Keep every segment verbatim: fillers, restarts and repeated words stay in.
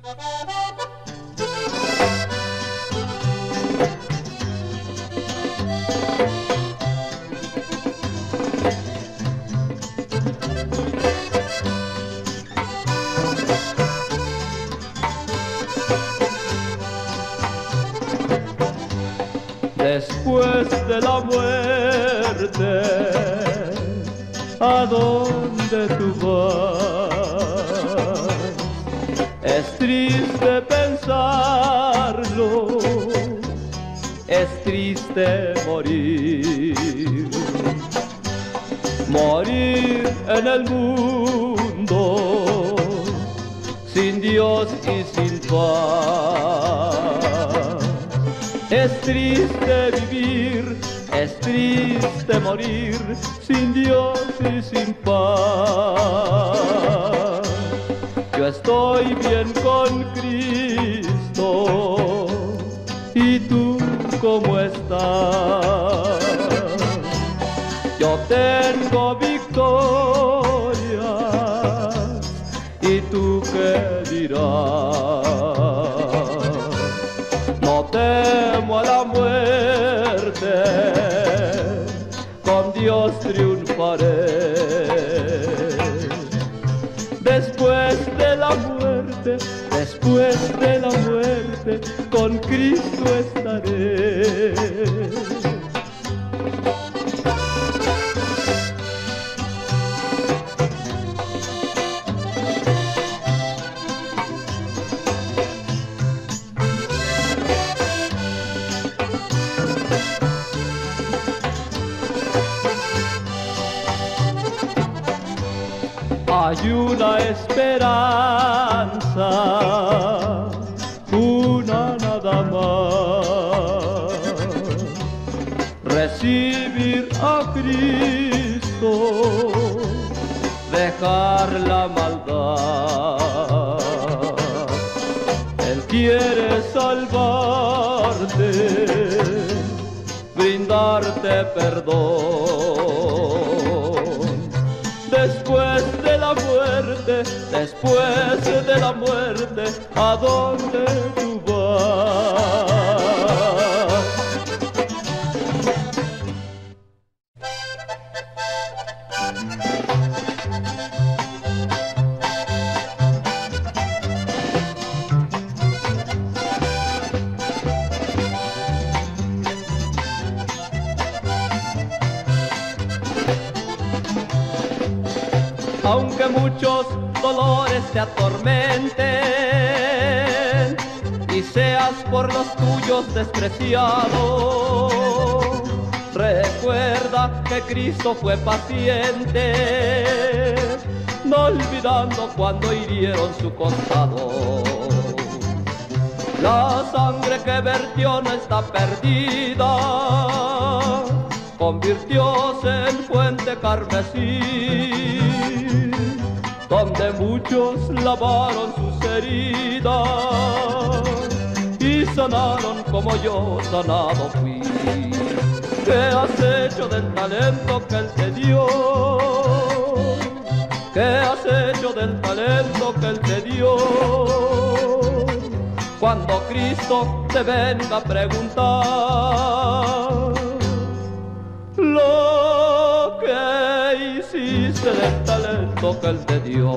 Después de la muerte, ¿a dónde tú vas? Es triste pensarlo, es triste morir, morir en el mundo, sin Dios y sin paz. Es triste vivir, es triste morir, sin Dios y sin paz. Yo estoy bien con Cristo, ¿y tú cómo estás? Yo tengo victoria, ¿y tú qué dirás? No temo a la muerte, con Dios triunfaré. Después de la muerte, después de la muerte, con Cristo estaré. Hay una esperanza, una nada más, recibir a Cristo, dejar la maldad. Él quiere salvarte, brindarte perdón. Después de la muerte, después de la muerte, ¿a dónde tú vas? Aunque muchos dolores te atormenten y seas por los tuyos despreciado, recuerda que Cristo fue paciente, no olvidando cuando hirieron su costado. La sangre que vertió no está perdida, convirtióse en fuente carmesí, donde muchos lavaron sus heridas y sanaron como yo sanado fui. ¿Qué has hecho del talento que Él te dio? ¿Qué has hecho del talento que Él te dio? Cuando Cristo te venga a preguntar lo que hiciste del talento que Él te dio.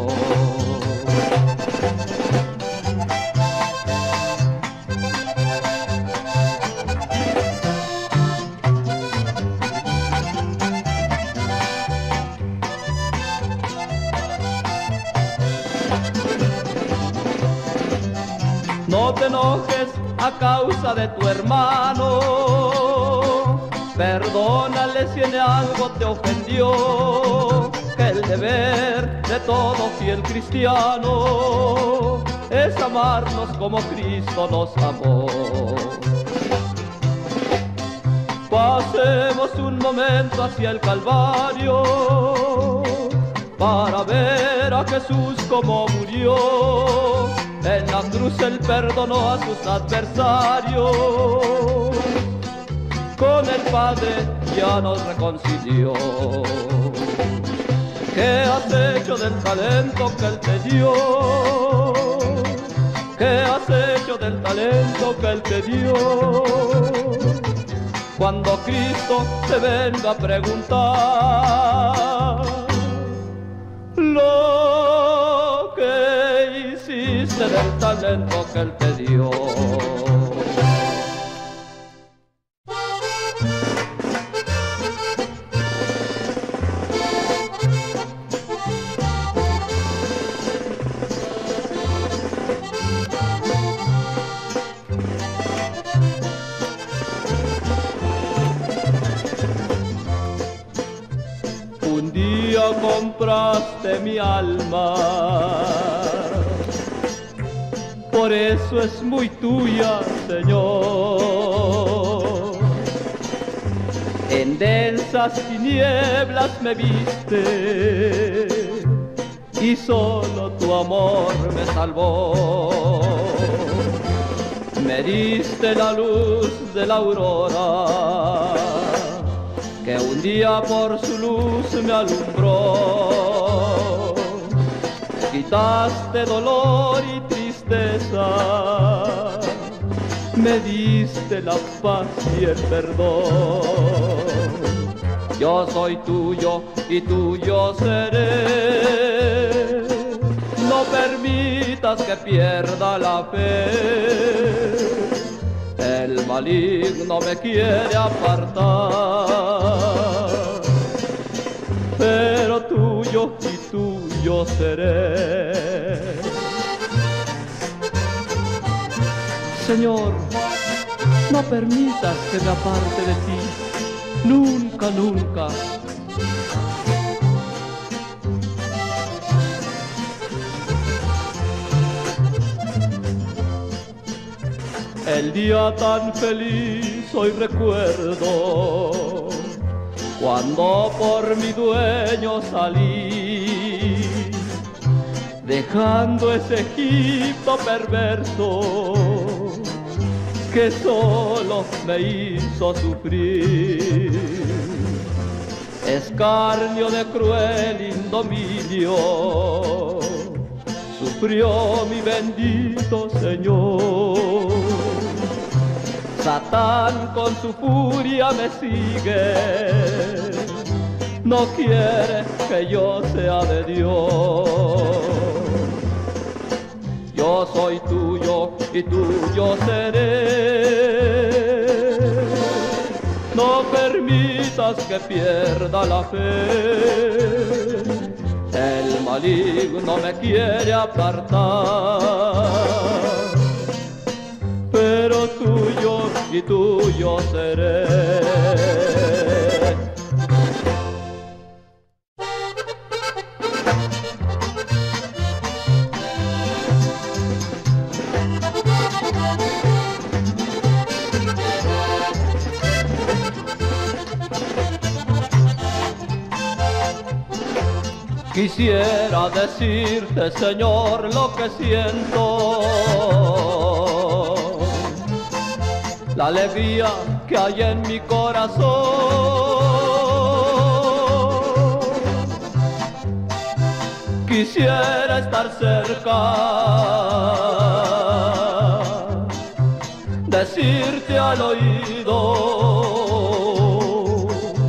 No te enojes a causa de tu hermano, perdónale si en algo te ofendió, que el deber de todo fiel cristiano es amarnos como Cristo nos amó. Pasemos un momento hacia el Calvario para ver a Jesús como murió. En la cruz Él perdonó a sus adversarios, con el Padre ya nos reconcilió. ¿Qué has hecho del talento que Él te dio? ¿qué has hecho del talento que Él te dio? Cuando Cristo te venga a preguntar lo que hiciste del talento que Él te dio. Un día compraste mi alma, por eso es muy tuya, Señor. En densas tinieblas me viste y solo tu amor me salvó. Me diste la luz de la aurora, que un día por su luz me alumbró. Quitaste dolor y tristeza, me diste la paz y el perdón. Yo soy tuyo y tuyo seré, no permitas que pierda la fe. El maligno me quiere apartar, pero tuyo y tuyo seré. Señor, no permitas que me aparte de ti, nunca, nunca. El día tan feliz hoy recuerdo, cuando por mi dueño salí, dejando ese Egipto perverso que solo me hizo sufrir. Escarnio de cruel indominio sufrió mi bendito Señor. Satán con su furia me sigue, no quiere que yo sea de Dios. Yo soy tuyo y tuyo seré, no permitas que pierda la fe. El maligno me quiere apartar, pero tuyo y tuyo seré. Quisiera decirte, Señor, lo que siento, la alegría que hay en mi corazón. Quisiera estar cerca, decirte al oído,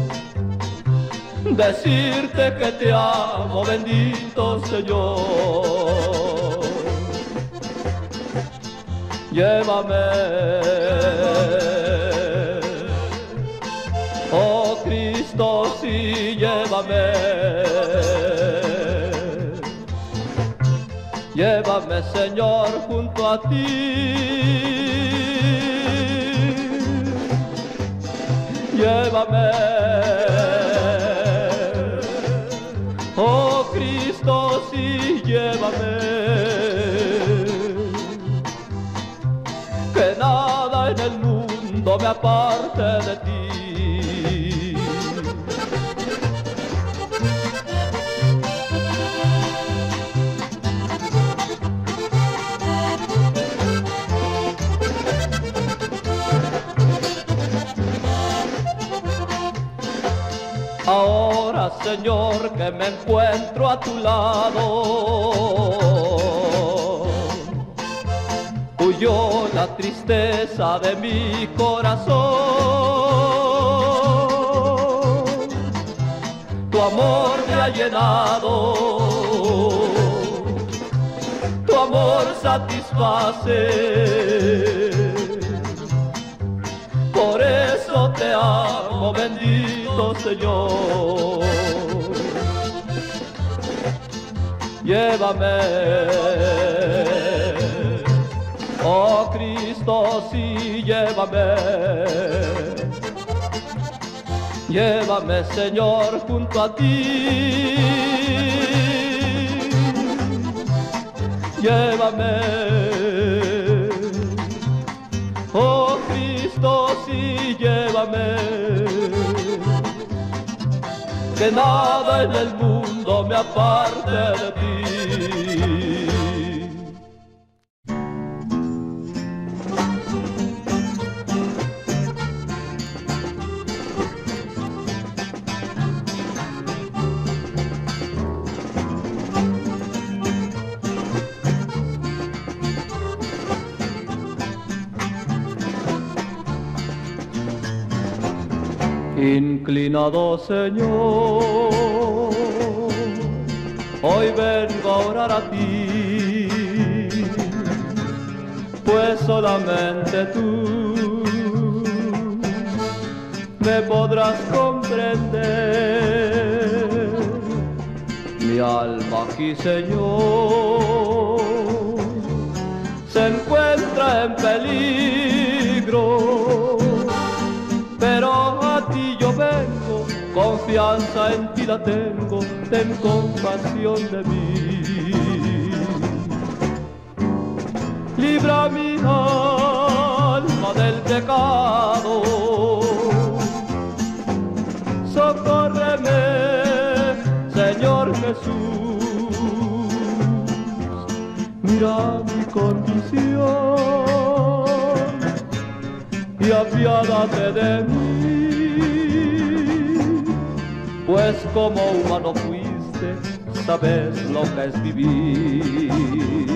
decirte que te amo, bendito Señor. Llévame, oh Cristo, sí, llévame. Llévame, Señor, junto a ti. Llévame, oh Cristo, sí, llévame. Que nada en el mundo me aparte de ti. Ahora, Señor, que me encuentro a tu lado, yo la tristeza de mi corazón. Tu amor me ha llenado, tu amor satisface. Por eso te amo, bendito Señor. Llévame, oh Cristo, sí, llévame. Llévame, Señor, junto a ti. Llévame, oh Cristo, sí, llévame. Que nada en el mundo me aparte de ti. Inclinado, Señor, hoy vengo a orar a ti, pues solamente tú me podrás comprender. Mi alma aquí, Señor, se encuentra en peligro, pero a ti yo vengo, confianza en ti la tengo, ten compasión de mí. Libra mi alma del pecado, socórreme, Señor Jesús. Mira mi condición y apiádate de mí, pues como humano fuiste, sabes lo que es vivir.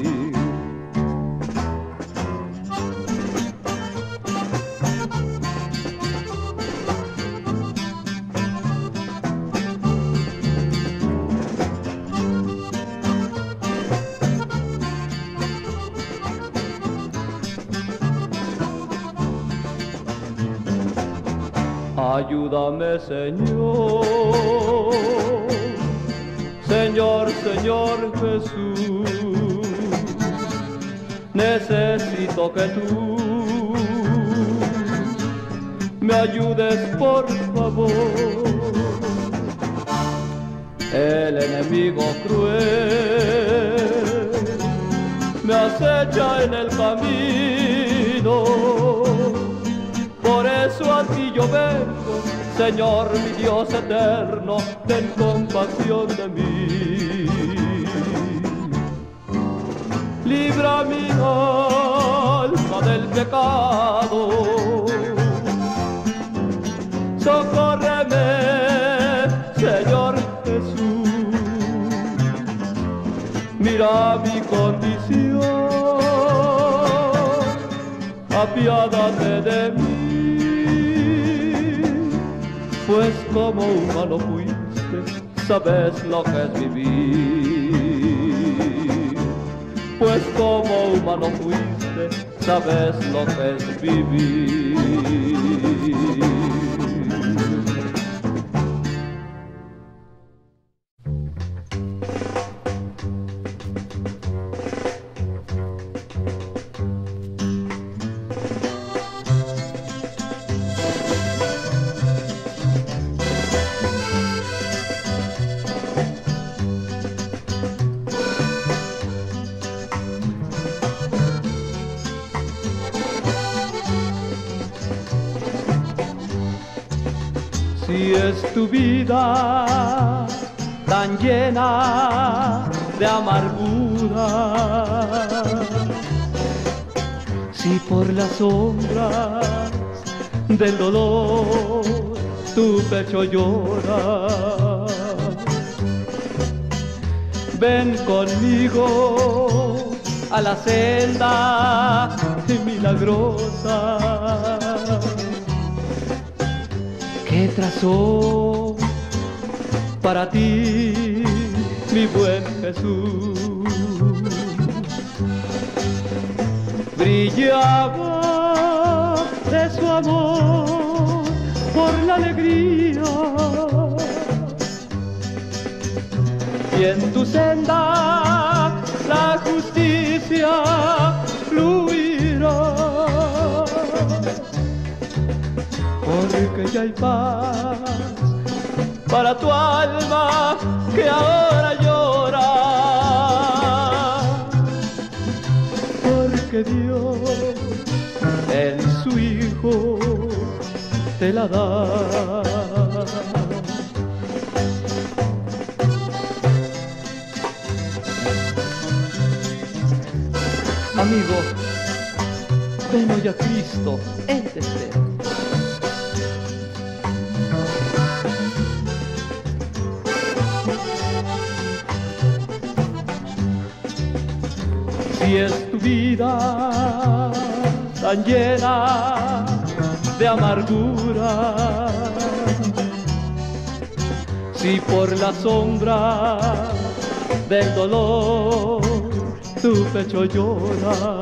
Ayúdame, Señor, Señor, Señor Jesús. Necesito que tú me ayudes, por favor. El enemigo cruel me acecha en el camino. Por eso a ti yo vengo, Señor, mi Dios eterno, ten compasión de mí. Libra mi alma del pecado, socórreme, Señor Jesús. Mira mi condición, apiádate de mí, pues como humano fuiste, sabes lo que es vivir. Pues como humano fuiste, sabes lo que es vivir. Si es tu vida tan llena de amargura, si por las sombras del dolor tu pecho llora, ven conmigo a la senda milagrosa que trazó para ti mi buen Jesús. Brillaba de su amor por la alegría, y en tu senda la justicia fluirá, porque ya hay paz para tu alma que ahora llora, porque Dios en su Hijo te la da. Amigo, ven hoy a Cristo, Él te espera. Si es tu vida tan llena de amargura, si por la sombra del dolor tu pecho llora,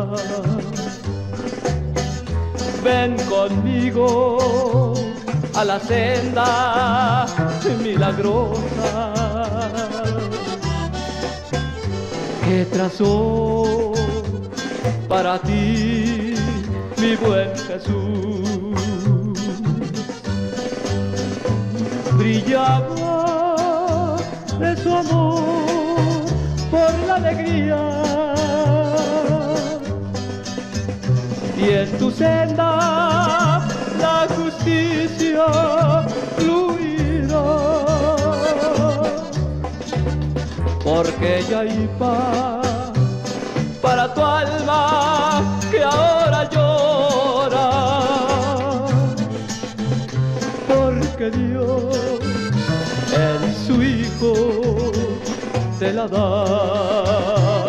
ven conmigo a la senda milagrosa que trazó para ti mi buen Jesús. Brillaba de su amor por la alegría, y en tu senda la justicia fluirá, porque ya hay paz para tu alma que ahora llora, porque Dios en su Hijo te la da.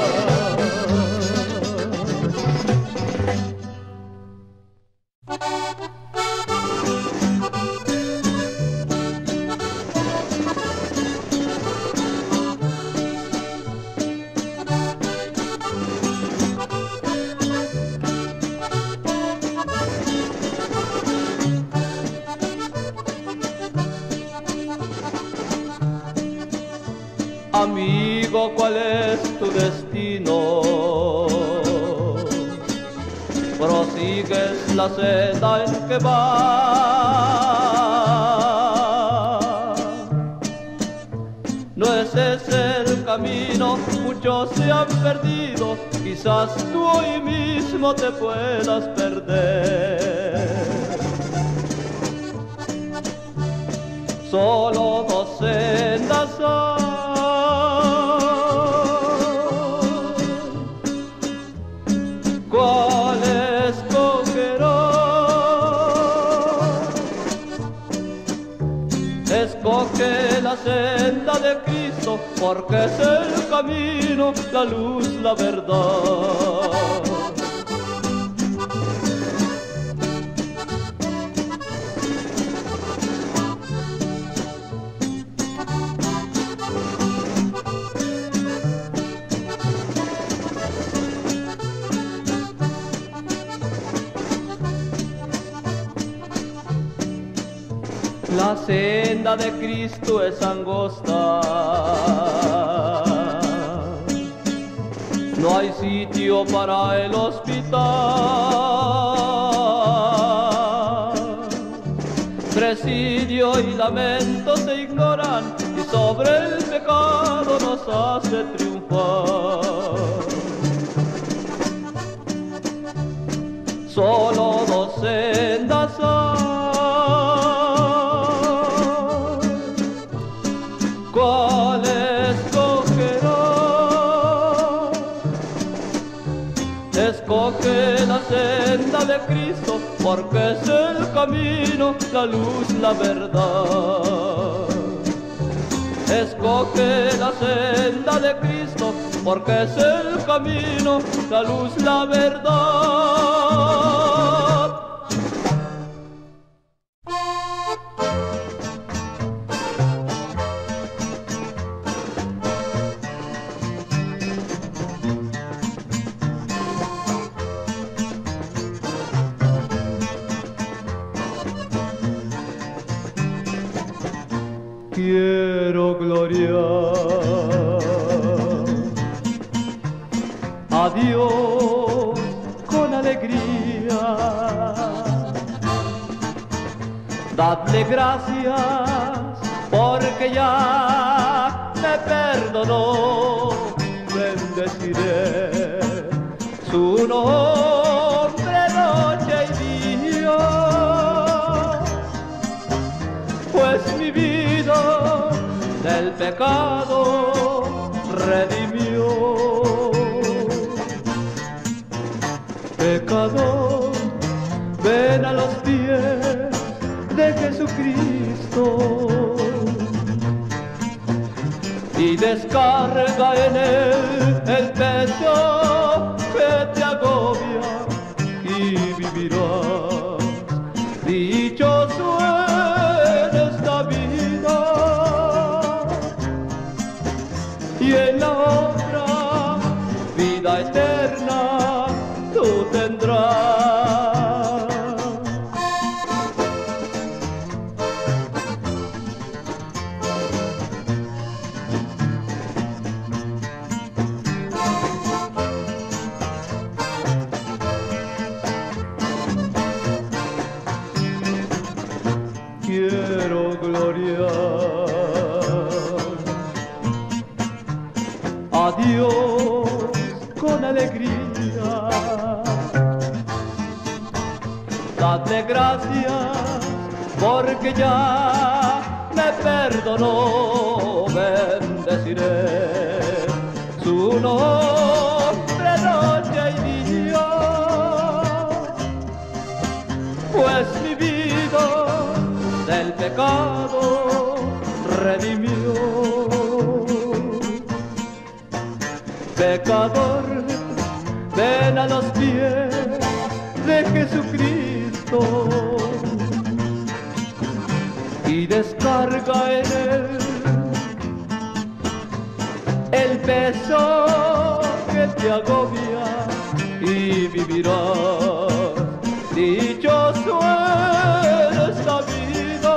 Amigo, ¿cuál es tu destino? Prosigues la senda en que vas. No es ese el camino, muchos se han perdido, quizás tú hoy mismo te puedas perder. Solo dos sendas hay, ¿cuál escogerás? Escoge la senda de Cristo, porque es el camino, la luz, la verdad. La senda de Cristo es angosta, no hay sitio para el hospital. Presidio y lamento se ignoran, y sobre el pecado nos hace triunfar. Solo dos sendas hay, ¿cuál escogerás? Escoge la senda de Cristo, porque es el camino, la luz, la verdad. Escoge la senda de Cristo, porque es el camino, la luz, la verdad. Quiero gloriar a Dios con alegría, dadle gracias porque ya me perdonó, bendeciré su nombre noche y día, pues mi vida del pecado redimió. Pecador, ven a los pies de Jesucristo y descarga en él el peso que te agobia y vivirás dichoso en esta vida y en la otra vida eterna tú tendrás. Quiero gloriar a Dios con alegría, dadle gracias porque ya me perdonó, bendeciré su nombre noche y día, pues mi vida del pecado redimió. Pecador, ven a los pies de Jesucristo y descarga en él el peso que te agobia y vivirás dichoso en esta vida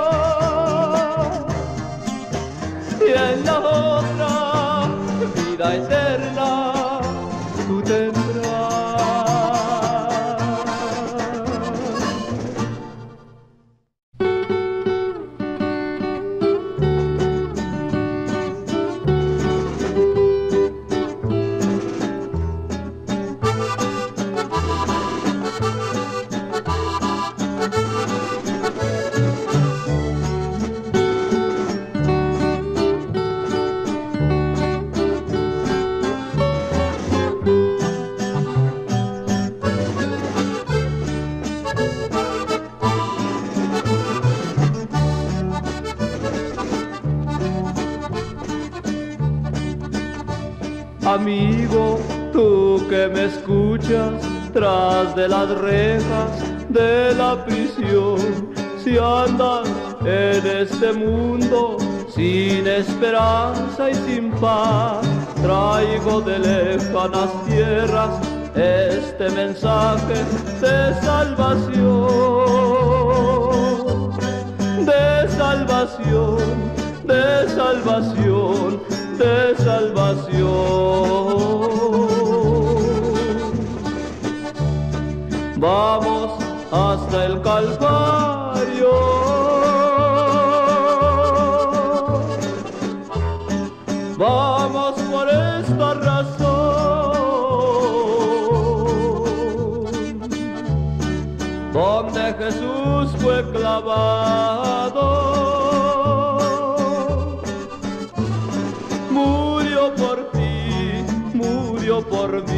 y en la otra vida eterna tú tendrás. Amigo, tú que me escuchas tras de las rejas de la prisión, si andas en este mundo sin esperanza y sin paz, traigo de lejanas tierras este mensaje de salvación, de salvación, de salvación, de salvación. Vamos hasta el Calvario, vamos por esta razón, donde Jesús fue clavado, murió por ti, murió por mí.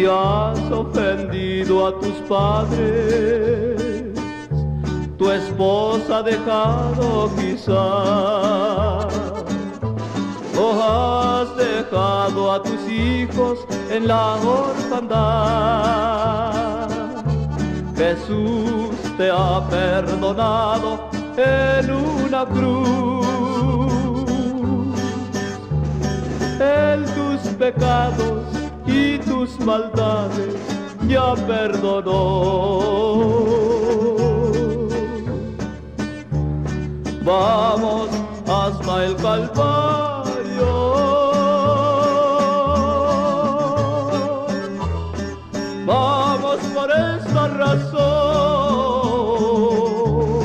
Si has ofendido a tus padres, tu esposa ha dejado quizás, o has dejado a tus hijos en la orfandad. Jesús te ha perdonado en una cruz. Él tus pecados y tus maldades ya perdonó. Vamos hasta el Calvario, vamos por esta razón,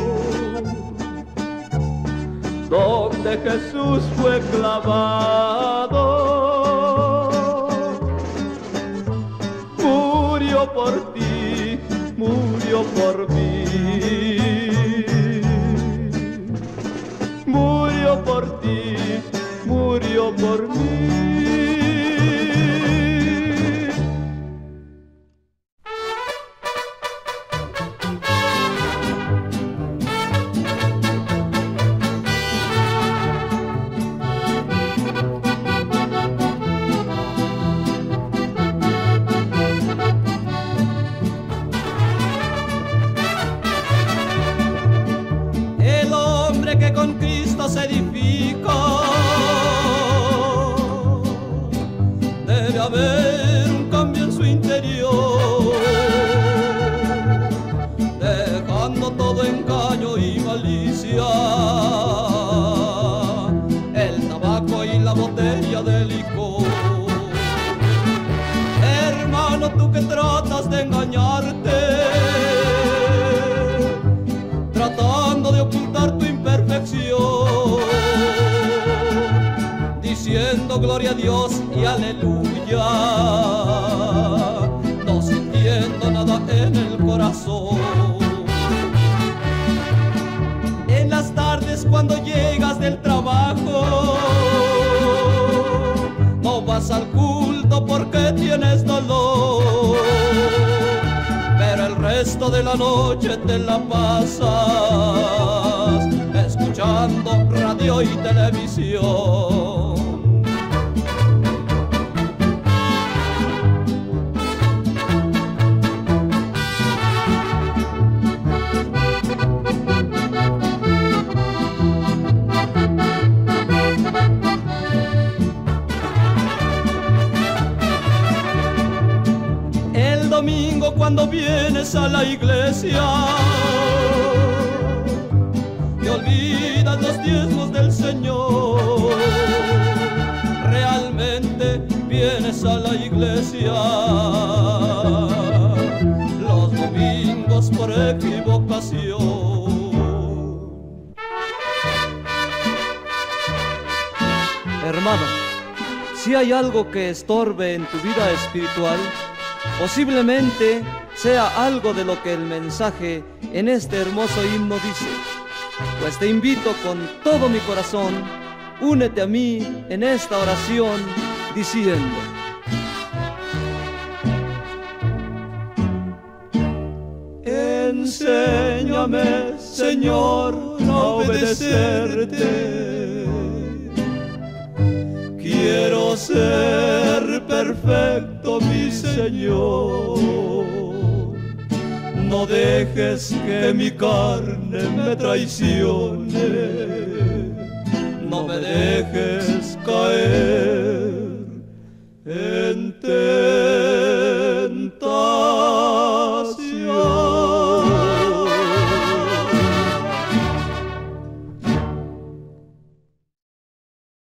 donde Jesús fue clavado, murió por ti, murió por mí, murió por ti, murió por mí. Se edificó, debe haber un cambio en su interior, dejando todo engaño y malicia, el tabaco y la botella de licor. Hermano, tú que tratas de engañarte, tratando de ocultar tu imperfección, diciendo gloria a Dios y aleluya, no sintiendo nada en el corazón. En las tardes cuando llegas del trabajo, no vas al culto porque tienes dolor, pero el resto de la noche te la pasas escuchando radio y televisión. El domingo cuando vienes a la iglesia, te olvidas los diezmos del Señor. Realmente vienes a la iglesia los domingos por equivocación. Hermano, si hay algo que estorbe en tu vida espiritual, posiblemente sea algo de lo que el mensaje en este hermoso himno dice. Pues te invito con todo mi corazón, únete a mí en esta oración diciendo: enséñame, Señor, a obedecerte. Quiero ser perfecto, mi Señor. No dejes que mi carne me traicione. No me dejes caer